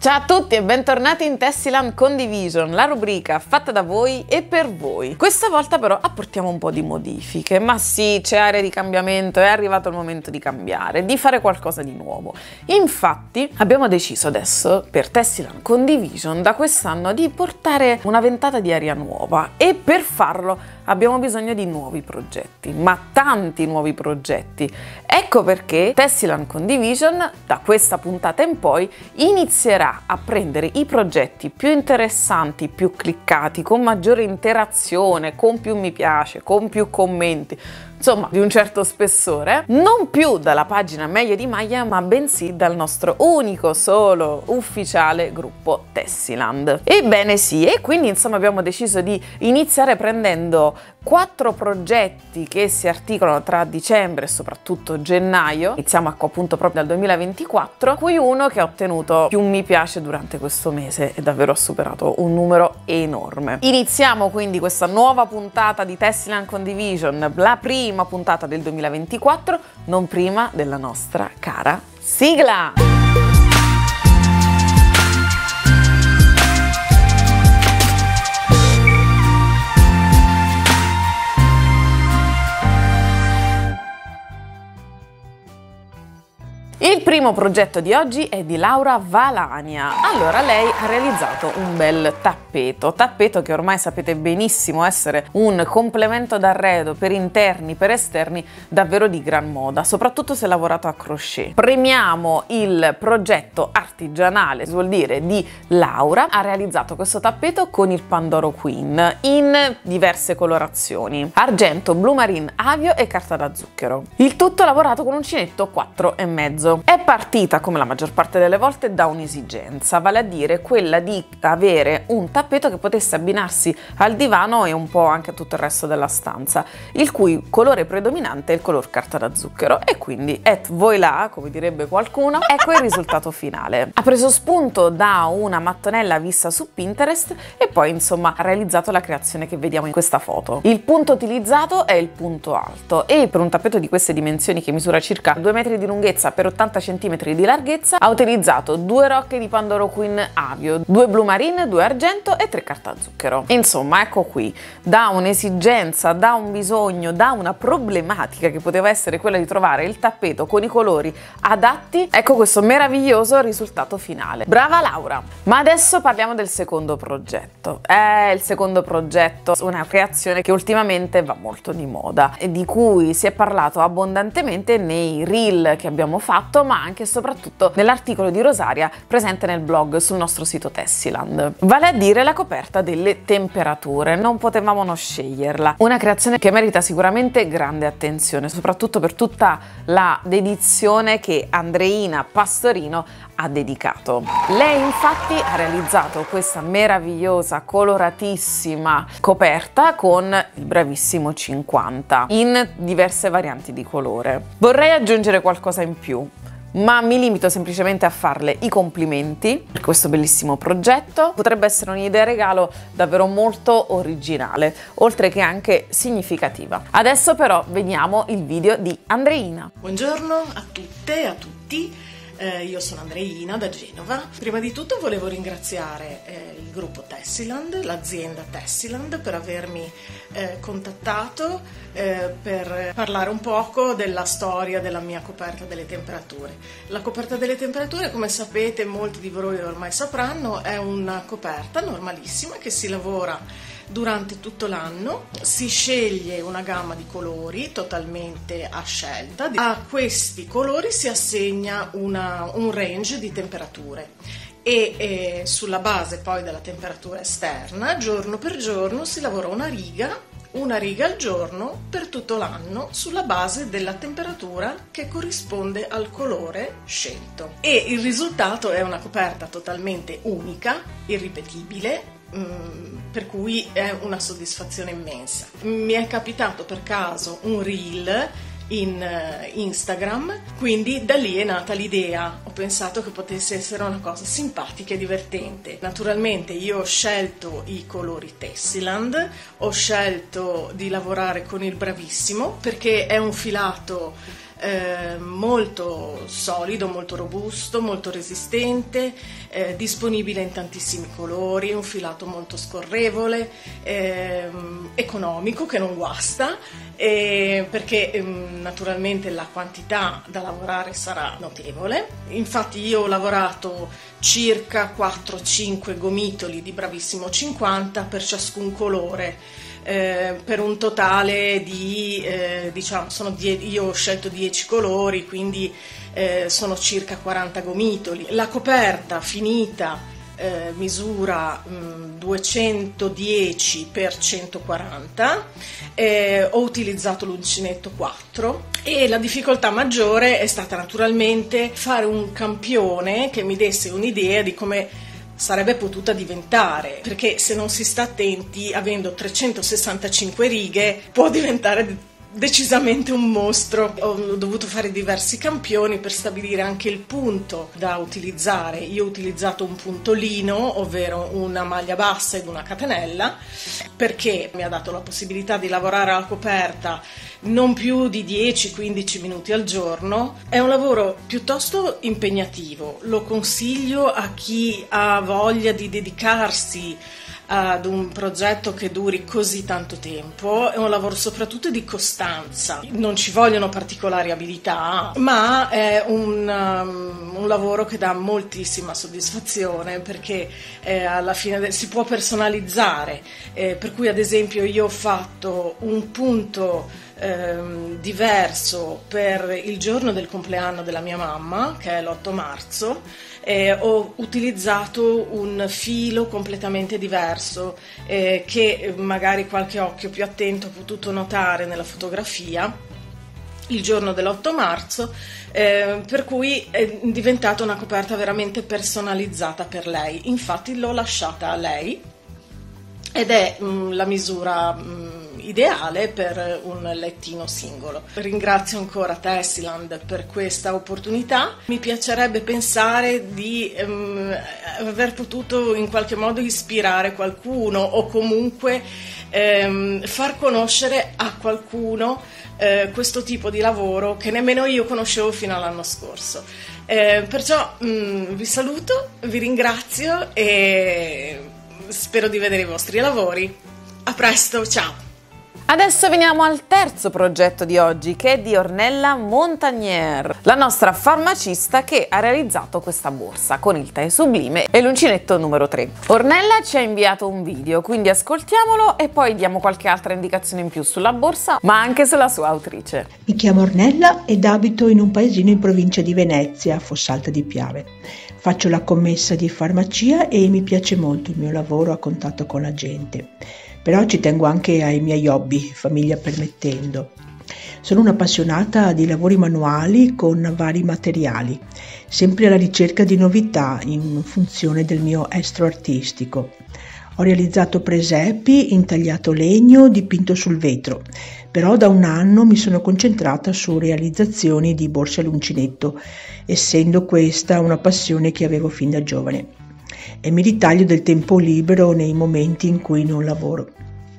Ciao a tutti e bentornati in Tessiland Condivision, la rubrica fatta da voi e per voi. Questa volta però apportiamo un po' di modifiche, ma sì, c'è area di cambiamento, è arrivato il momento di cambiare, di fare qualcosa di nuovo. Infatti abbiamo deciso adesso per Tessiland Condivision da quest'anno di portare una ventata di aria nuova e per farlo abbiamo bisogno di nuovi progetti, ma tanti nuovi progetti. Ecco perché Tessiland Condivision da questa puntata in poi inizierà a prendere i progetti più interessanti, più cliccati, con maggiore interazione, con più mi piace, con più commenti, insomma di un certo spessore, non più dalla pagina Meglio di Maglia, ma bensì dal nostro unico, solo, ufficiale gruppo Tessiland. Ebbene sì, e quindi insomma abbiamo deciso di iniziare prendendo 4 progetti che si articolano tra dicembre e soprattutto gennaio, iniziamo appunto proprio dal 2024, cui uno che ha ottenuto più mi piace durante questo mese e davvero ha superato un numero enorme. Iniziamo quindi questa nuova puntata di Tessiland Condivision, la prima puntata del 2024, non prima della nostra cara sigla! Il primo progetto di oggi è di Laura Valania. Allora, lei ha realizzato un bel tappeto che ormai sapete benissimo essere un complemento d'arredo per interni, per esterni, davvero di gran moda, soprattutto se lavorato a crochet. Premiamo il progetto artigianale, vuol dire di Laura, ha realizzato questo tappeto con il Pandoro Queen in diverse colorazioni: argento, blu marine, avio e carta da zucchero. Il tutto lavorato con uncinetto 4,5. È partita, come la maggior parte delle volte, da un'esigenza, vale a dire quella di avere un tappeto che potesse abbinarsi al divano e un po' anche a tutto il resto della stanza, il cui colore predominante è il color carta da zucchero, e quindi et voilà, come direbbe qualcuno, ecco il risultato finale. Ha preso spunto da una mattonella vista su Pinterest e poi insomma ha realizzato la creazione che vediamo in questa foto. Il punto utilizzato è il punto alto e per un tappeto di queste dimensioni, che misura circa 2 metri di lunghezza per 80 cm di larghezza, ha utilizzato 2 rocche di Pandoro Queen avio, 2 blu marine, 2 argento e 3 carta zucchero. Insomma, ecco qui, da un'esigenza, da un bisogno, da una problematica che poteva essere quella di trovare il tappeto con i colori adatti, ecco questo meraviglioso risultato finale. Brava Laura! Ma adesso parliamo del secondo progetto. Il secondo progetto, una creazione che ultimamente va molto di moda e di cui si è parlato abbondantemente nei reel che abbiamo fatto, ma anche e soprattutto nell'articolo di Rosaria presente nel blog sul nostro sito Tessiland, vale a dire la coperta delle temperature. Non potevamo non sceglierla, una creazione che merita sicuramente grande attenzione, soprattutto per tutta la dedizione che Andreina Pastorino ha dedicato. Lei infatti ha realizzato questa meravigliosa, coloratissima coperta con il bravissimo 50 in diverse varianti di colore. Vorrei aggiungere qualcosa in più, ma mi limito semplicemente a farle i complimenti per questo bellissimo progetto. Potrebbe essere un'idea regalo davvero molto originale, oltre che anche significativa. Adesso però vediamo il video di Andreina. Buongiorno a tutte e a tutti. Io sono Andreina da Genova. Prima di tutto volevo ringraziare il gruppo Tessiland, l'azienda Tessiland, per avermi contattato per parlare un poco della storia della mia coperta delle temperature. La coperta delle temperature, come sapete, molti di voi ormai sapranno, è una coperta normalissima che si lavora durante tutto l'anno, si sceglie una gamma di colori totalmente a scelta, a questi colori si assegna un range di temperature e sulla base poi della temperatura esterna, giorno per giorno, si lavora una riga al giorno per tutto l'anno sulla base della temperatura che corrisponde al colore scelto, e il risultato è una coperta totalmente unica, irripetibile, per cui è una soddisfazione immensa. Mi è capitato per caso un reel in Instagram, quindi da lì è nata l'idea. Ho pensato che potesse essere una cosa simpatica e divertente. Naturalmente io ho scelto i colori Tessiland, ho scelto di lavorare con il Bravissimo perché è un filato molto solido, molto robusto, molto resistente, disponibile in tantissimi colori, un filato molto scorrevole, economico, che non guasta, perché naturalmente la quantità da lavorare sarà notevole. Infatti io ho lavorato circa 4-5 gomitoli di Bravissimo 50 per ciascun colore, per un totale di io ho scelto 10 colori, quindi sono circa 40 gomitoli. La coperta finita misura 210 x 140, ho utilizzato l'uncinetto 4 e la difficoltà maggiore è stata naturalmente fare un campione che mi desse un'idea di come sarebbe potuta diventare, perché se non si sta attenti, avendo 365 righe può diventare decisamente un mostro. Ho dovuto fare diversi campioni per stabilire anche il punto da utilizzare. Io ho utilizzato un punto lino, ovvero una maglia bassa ed una catenella, perché mi ha dato la possibilità di lavorare alla coperta non più di 10-15 minuti al giorno. È un lavoro piuttosto impegnativo, lo consiglio a chi ha voglia di dedicarsi ad un progetto che duri così tanto tempo. È un lavoro soprattutto di costanza, non ci vogliono particolari abilità, ma è un lavoro che dà moltissima soddisfazione, perché alla fine si può personalizzare, per cui ad esempio io ho fatto un punto diverso per il giorno del compleanno della mia mamma, che è l'8 marzo. Ho utilizzato un filo completamente diverso, che magari qualche occhio più attento ha potuto notare nella fotografia il giorno dell'8 marzo, per cui è diventata una coperta veramente personalizzata per lei. Infatti l'ho lasciata a lei ed è la misura ideale per un lettino singolo. Ringrazio ancora Tessiland per questa opportunità. Mi piacerebbe pensare di aver potuto in qualche modo ispirare qualcuno, o comunque far conoscere a qualcuno questo tipo di lavoro che nemmeno io conoscevo fino all'anno scorso. Perciò vi saluto, vi ringrazio e spero di vedere i vostri lavori. A presto, ciao! Adesso veniamo al terzo progetto di oggi, che è di Ornella Montagnier, la nostra farmacista che ha realizzato questa borsa con il tè sublime e l'uncinetto numero 3. Ornella ci ha inviato un video, quindi ascoltiamolo e poi diamo qualche altra indicazione in più sulla borsa, ma anche sulla sua autrice. Mi chiamo Ornella ed abito in un paesino in provincia di Venezia, Fossalta di Piave. Faccio la commessa di farmacia e mi piace molto il mio lavoro a contatto con la gente. Però ci tengo anche ai miei hobby, famiglia permettendo. Sono un'appassionata di lavori manuali con vari materiali, sempre alla ricerca di novità in funzione del mio estro artistico. Ho realizzato presepi, intagliato legno, dipinto sul vetro, però da un anno mi sono concentrata su realizzazioni di borse all'uncinetto, essendo questa una passione che avevo fin da giovane. E mi ritaglio del tempo libero nei momenti in cui non lavoro.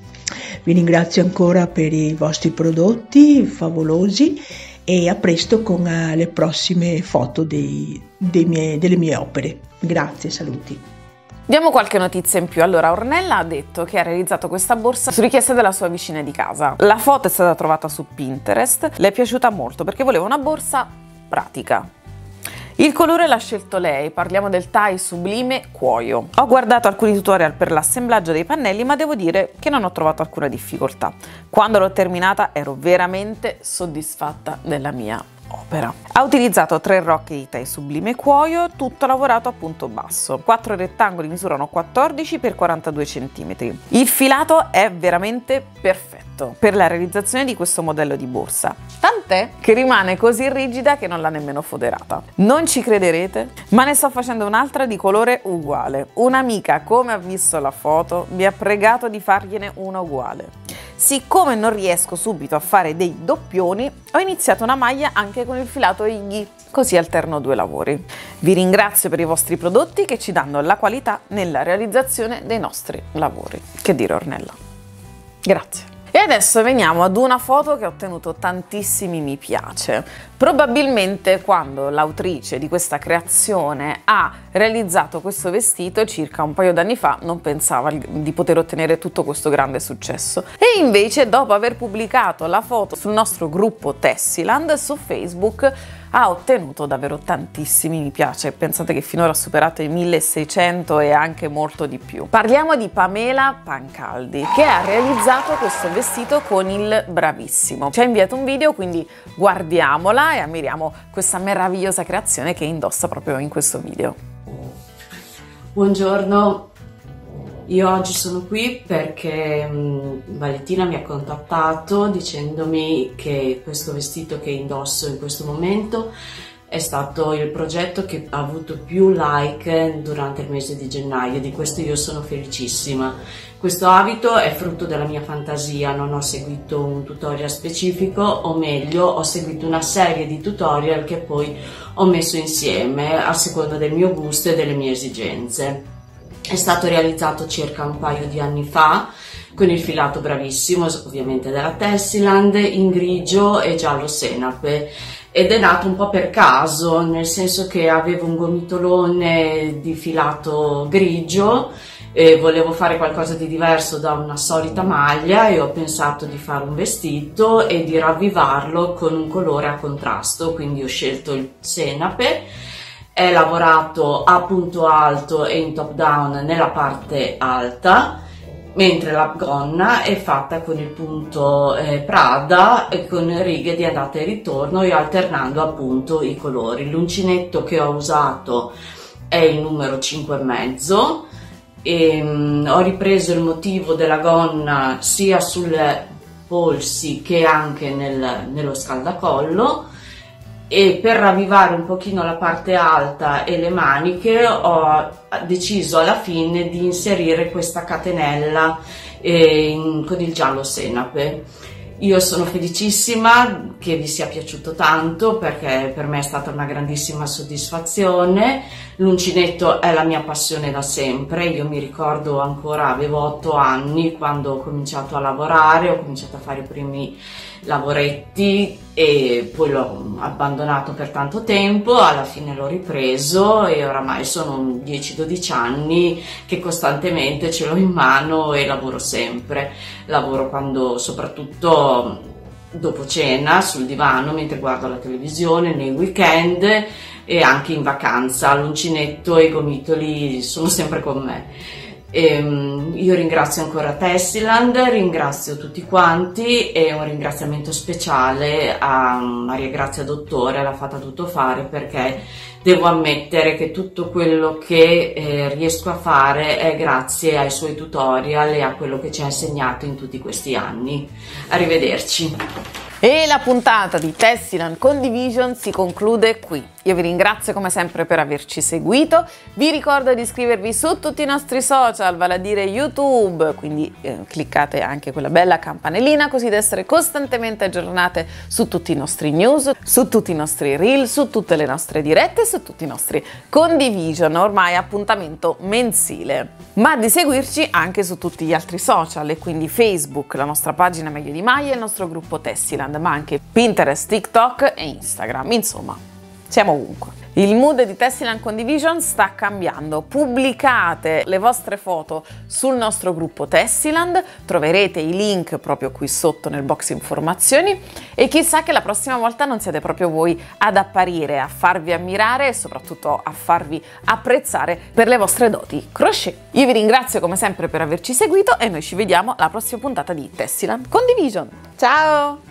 Vi ringrazio ancora per i vostri prodotti favolosi e a presto con le prossime foto delle mie opere. Grazie, saluti. Diamo qualche notizia in più. Allora, Ornella ha detto che ha realizzato questa borsa su richiesta della sua vicina di casa. La foto è stata trovata su Pinterest, le è piaciuta molto perché voleva una borsa pratica. Il colore l'ha scelto lei, parliamo del tie sublime cuoio. Ho guardato alcuni tutorial per l'assemblaggio dei pannelli, ma devo dire che non ho trovato alcuna difficoltà. Quando l'ho terminata ero veramente soddisfatta della mia opera. Ha utilizzato 3 rocche di tie sublime cuoio, tutto lavorato a punto basso. 4 rettangoli misurano 14 x 42 cm. Il filato è veramente perfetto per la realizzazione di questo modello di borsa, tant'è che rimane così rigida che non l'ha nemmeno foderata. Non ci crederete, ma ne sto facendo un'altra di colore uguale. Un'amica, come ha visto la foto, mi ha pregato di fargliene una uguale. Siccome non riesco subito a fare dei doppioni, ho iniziato una maglia anche con il filato Iggy, così alterno 2 lavori. Vi ringrazio per i vostri prodotti che ci danno la qualità nella realizzazione dei nostri lavori. Che dire, Ornella? Grazie. E adesso veniamo ad una foto che ha ottenuto tantissimi mi piace. Probabilmente quando l'autrice di questa creazione ha realizzato questo vestito circa un paio d'anni fa non pensava di poter ottenere tutto questo grande successo, e invece dopo aver pubblicato la foto sul nostro gruppo Tessiland su Facebook ha ottenuto davvero tantissimi mi piace. Pensate che finora ha superato i 1600 e anche molto di più. Parliamo di Pamela Pancaldi, che ha realizzato questo vestito con il Bravissimo. Ci ha inviato un video, quindi guardiamola e ammiriamo questa meravigliosa creazione che indossa proprio in questo video. Buongiorno, io oggi sono qui perché Valentina mi ha contattato dicendomi che questo vestito che indosso in questo momento è stato il progetto che ha avuto più like durante il mese di gennaio. Di questo io sono felicissima. Questo abito è frutto della mia fantasia, non ho seguito un tutorial specifico, o meglio ho seguito una serie di tutorial che poi ho messo insieme a seconda del mio gusto e delle mie esigenze. È stato realizzato circa un paio di anni fa con il filato Bravissimo, ovviamente della Tessiland, in grigio e giallo senape, ed è nato un po' per caso, nel senso che avevo un gomitolone di filato grigio e volevo fare qualcosa di diverso da una solita maglia e ho pensato di fare un vestito e di ravvivarlo con un colore a contrasto, quindi ho scelto il senape. È lavorato a punto alto e in top down nella parte alta, mentre la gonna è fatta con il punto Prada e con righe di andata e ritorno e alternando appunto i colori. L'uncinetto che ho usato è il numero 5,5 e ho ripreso il motivo della gonna sia sui polsi che anche nello scaldacollo. E per ravvivare un pochino la parte alta e le maniche ho deciso alla fine di inserire questa catenella con il giallo senape. Io sono felicissima che vi sia piaciuto tanto perché per me è stata una grandissima soddisfazione. L'uncinetto è la mia passione da sempre, io mi ricordo ancora, avevo 8 anni quando ho cominciato a lavorare, ho cominciato a fare i primi lavoretti e poi l'ho abbandonato per tanto tempo, alla fine l'ho ripreso e oramai sono 10-12 anni che costantemente ce l'ho in mano e lavoro sempre. Lavoro quando, soprattutto dopo cena, sul divano mentre guardo la televisione, nei weekend e anche in vacanza. L'uncinetto e i gomitoli sono sempre con me. Io ringrazio ancora Tessiland, ringrazio tutti quanti e un ringraziamento speciale a Maria Grazia Dottore, l'ha fatta tutto fare, perché devo ammettere che tutto quello che riesco a fare è grazie ai suoi tutorial e a quello che ci ha insegnato in tutti questi anni. Arrivederci. E la puntata di Tessiland Condivision si conclude qui. Io vi ringrazio come sempre per averci seguito, vi ricordo di iscrivervi su tutti i nostri social, vale a dire YouTube, quindi cliccate anche quella bella campanellina così da essere costantemente aggiornate su tutti i nostri news, su tutti i nostri reel, su tutte le nostre dirette, su tutti i nostri condivision, ormai appuntamento mensile. Ma di seguirci anche su tutti gli altri social, e quindi Facebook, la nostra pagina Meglio di Mai e il nostro gruppo Tessiland, ma anche Pinterest, TikTok e Instagram, insomma. Siamo ovunque. Il mood di Tessiland Condivision sta cambiando. Pubblicate le vostre foto sul nostro gruppo Tessiland, troverete i link proprio qui sotto nel box informazioni, e chissà che la prossima volta non siete proprio voi ad apparire, a farvi ammirare e soprattutto a farvi apprezzare per le vostre doti crochet. Io vi ringrazio come sempre per averci seguito e noi ci vediamo alla prossima puntata di Tessiland Condivision. Ciao!